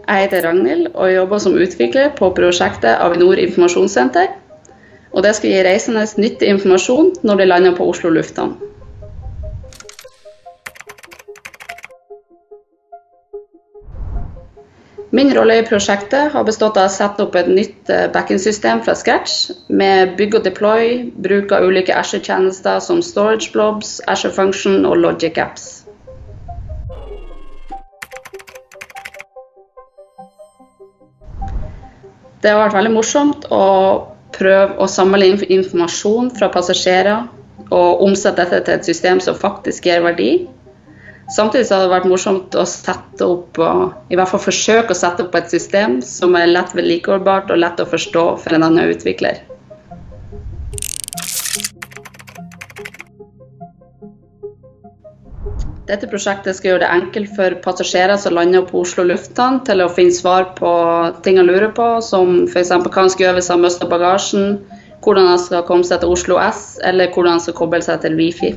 Jeg heter Ragnhild og jobber som utvikler på prosjektet Avinor Informasjonssenter. Og det skal gi reisende nyttig informasjon når de lander på Oslo lufthavn. Min rolle i prosjektet har bestått av å sette opp et nytt backend-system fra scratch, med bygg og deploy, bruk av ulike Azure-tjenester som Storage Blobs, Azure Function og Logic Apps. Det har vært veldig morsomt å prøve å samle informasjon fra passasjerer og omsette dette til et system som faktisk gir verdi. Samtidig har det vært morsomt å sette opp, i hvert fall forsøke å sette opp et system som er lett vedlikeholdbart og lett å forstå for en annen utvikler. Dette prosjektet skal gjøre det enkelt for passasjerer som lander på Oslo lufthavn til å finne svar på ting de lurer på, som for eksempel hva de skal gjøre hvis de mister bagasjen, hvordan de skal komme seg til Oslo S, eller hvordan de skal koble seg til Wi-Fi.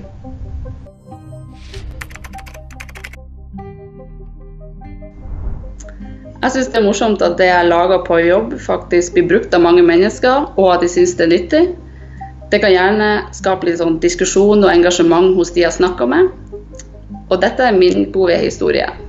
Jeg synes det er morsomt at det jeg lager på jobb faktisk blir brukt av mange mennesker, og at de synes det er nyttig. Det kan gjerne skape litt sånn diskusjon og engasjement hos de jeg snakker med. Og dette er min gode historie.